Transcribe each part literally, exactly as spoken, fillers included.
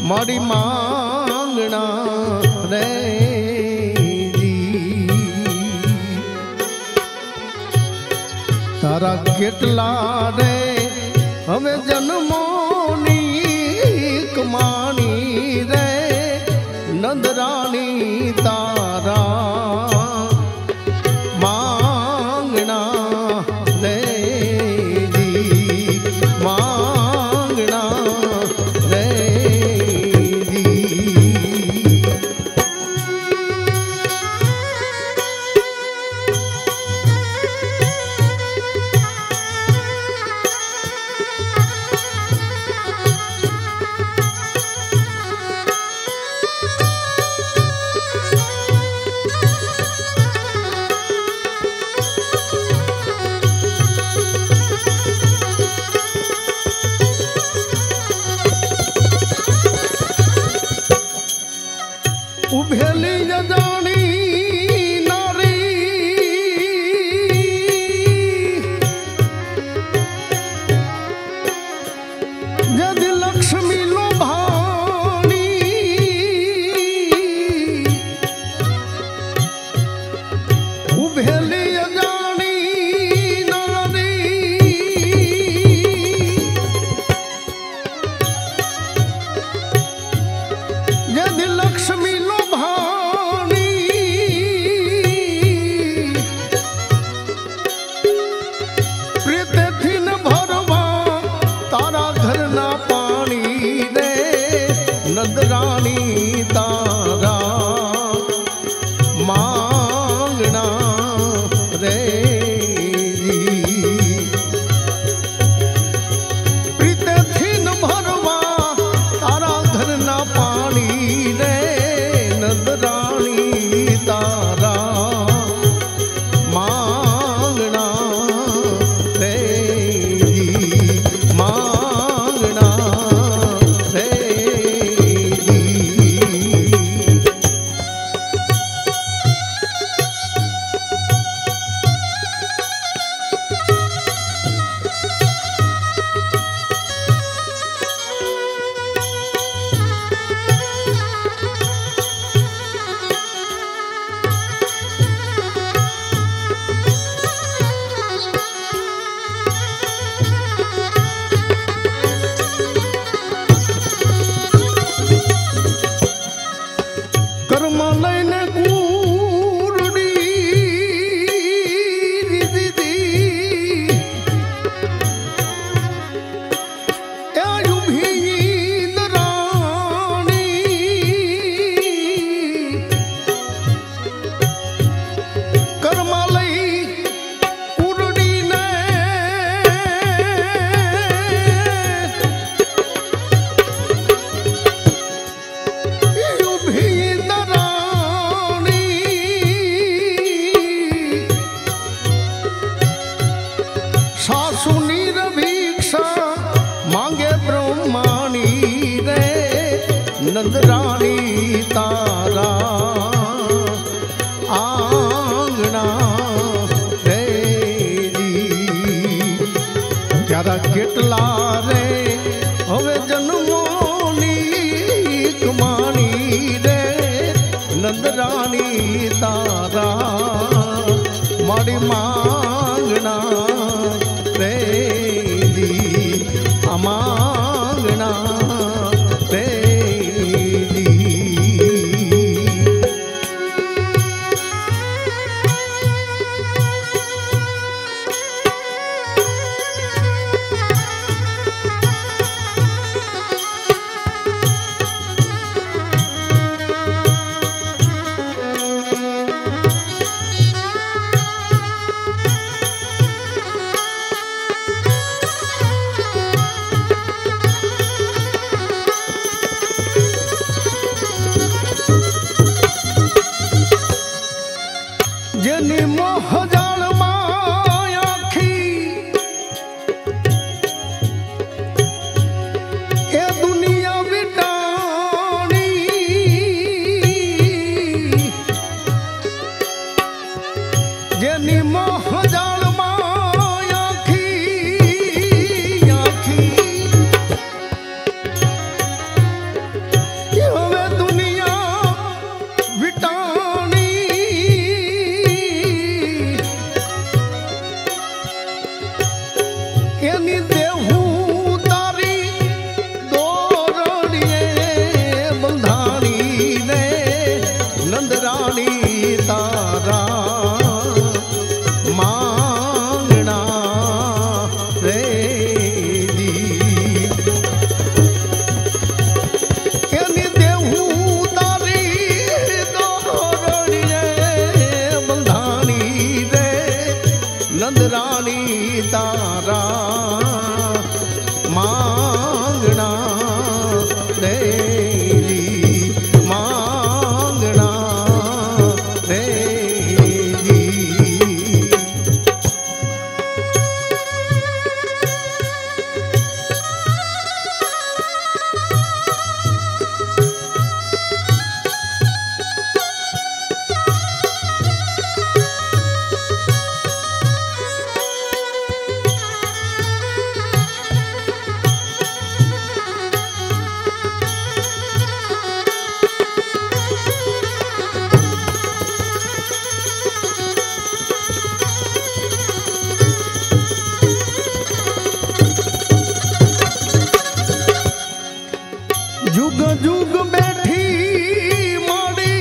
मारी मांगना रे जी। तारा केटला रे हमें जन्मोनी कमानी रे नंदरानी तारा मांगना रे जी मांगना रे जी। उभेली जानी नारी यदि लक्ष्मी लोभानी उभेली जानी नारी यदि लक्ष्मी नंदरानी तारा मांगना रे जी। प्रीते थी न भरवा तारा घर ना पानी रे नंदरानी तारा मांगना रे जी मांगना रे। सुनीर भिक्षा मांगे ब्रह्मानी रे नंदरानी तारा आंगना रे जी। त्यारा केटला रे हवे जन्मोनी कमानी रे नंदरानी तारा मारी मांगना रे जी मांगना रे जी। तेरी मांगना तेरी। जुग जुग बैठी माड़ी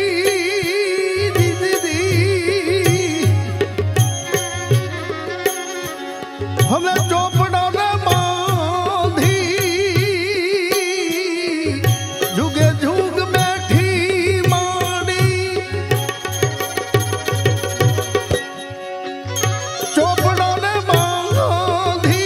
दीदी हमें चौपड़ा ने बांधी। जुगे जुग बैठी माड़ी चौपड़ा ने बांधी।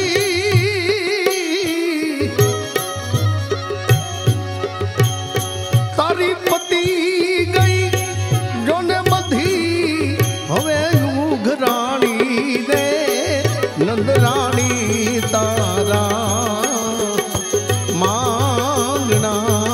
तारी पति गई जोने बधी हवे घराणी ने नंद रानी तारा मांगना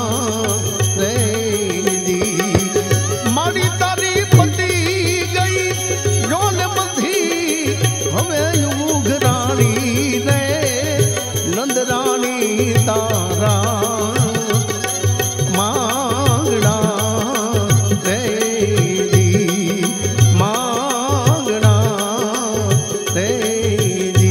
तेरी। माड़ी तारी पति गई जोने बधी हवे घराणी ने नंद रानी तारा मांगना तेरी मांगना तेरी।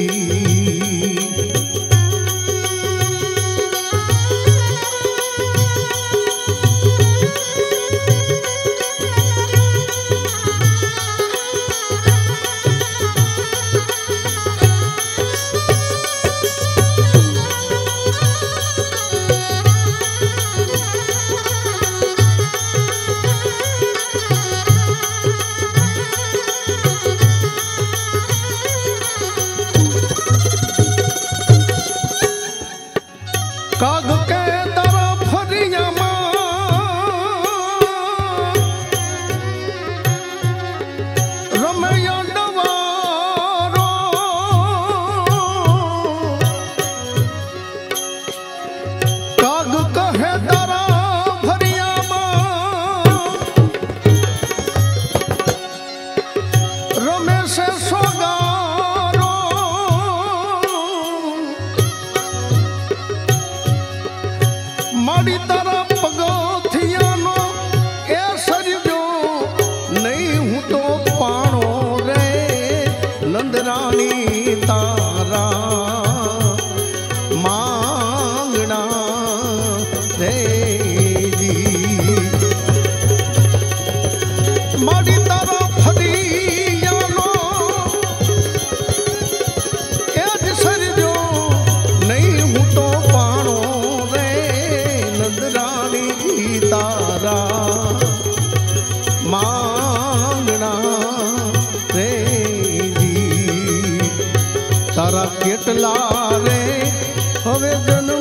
काग के तरफ फरियामा रमैया डवारो। काग कहे तारा फरियामा रमेश सोगारो। माड़ी तारा पगथियानो ए सरजो नहीं हूँ तो पाणो रे नंद रानी तारा मांगना तेरी। माड़ी तारा फरियानो ए सरजो नहीं हूँ तो पाणो रानी तारा मांगना तेरी। तारा केटला रे हवे जन